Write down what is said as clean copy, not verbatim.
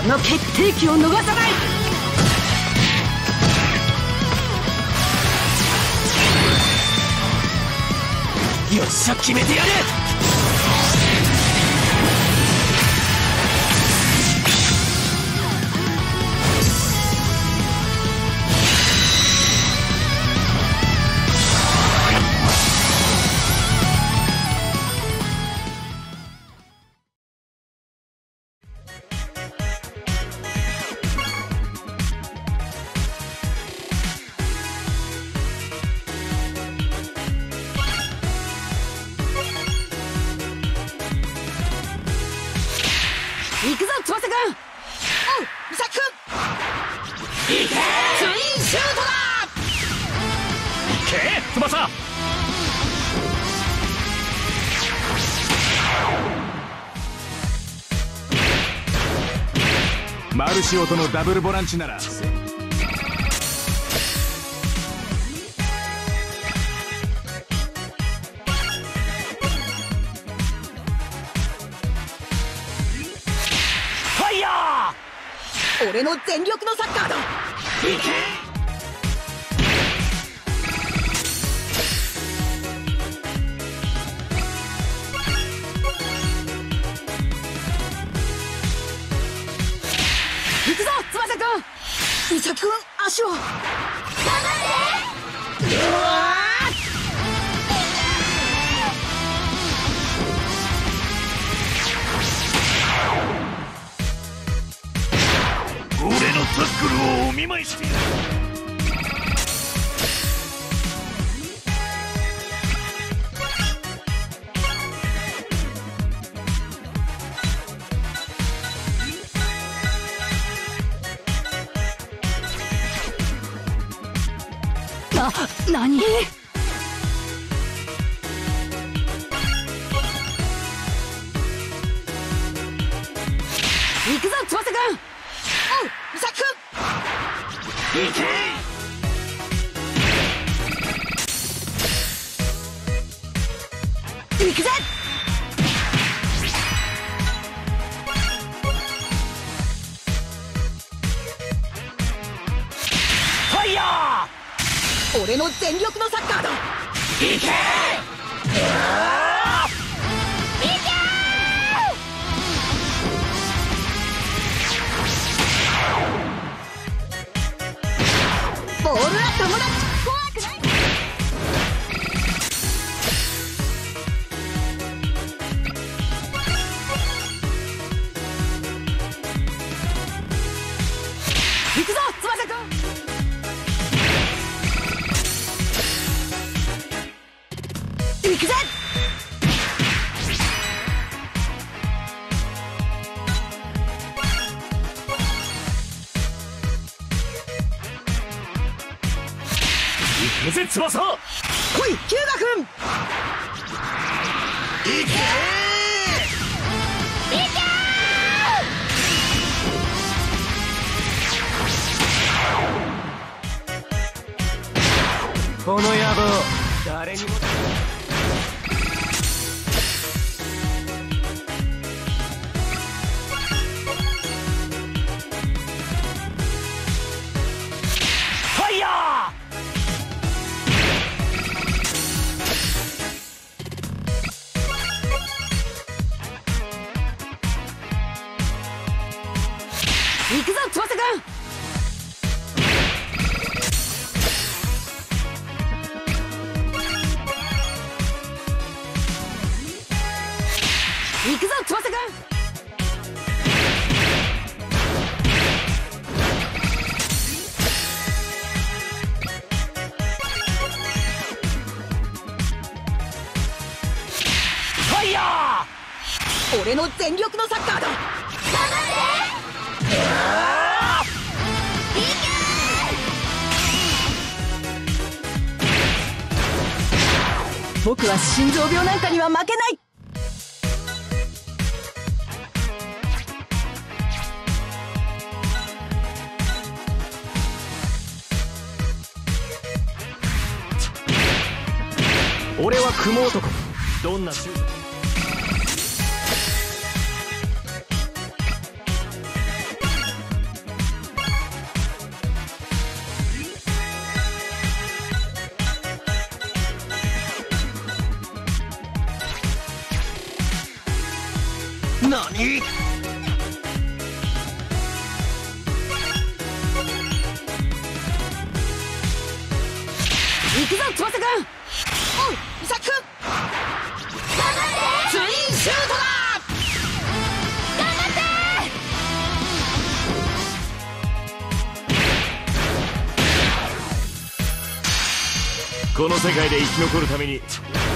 この決定機を逃さない。よっしゃ決めてやる。行くぞ翼くん。おうミサくん。いけー。ツインシュートだ。 いけー翼。マルシオとのダブルボランチなら俺の全力のサッカーだ。いけ。行くぞ翼くん。ミサくん足を頑張って。うわ俺のタックルをお見舞いしてやる。 何？行くぞ翼くん。おうミサくん。いけ。行くぜ。ファイヤー。俺の全力のサッカーだ。いけ。ボールは友達。怖くない。行くぞ翼くん。行くぜ。 行くぜ翼。 来いキューガくん。 いけー。 この野郎誰にも。 ファイヤー。行くぞ翼くん。行くぞ翼くん。 ー。ファイヤー。 俺の全力のサッカーだ。頑張って。僕は心臓病なんかには負けない。 俺は雲男。どんなシュート。 フ何？ 行くぞ翼くん。おう伊作くん。ツインシュートだ。頑張って。 この世界で生き残るために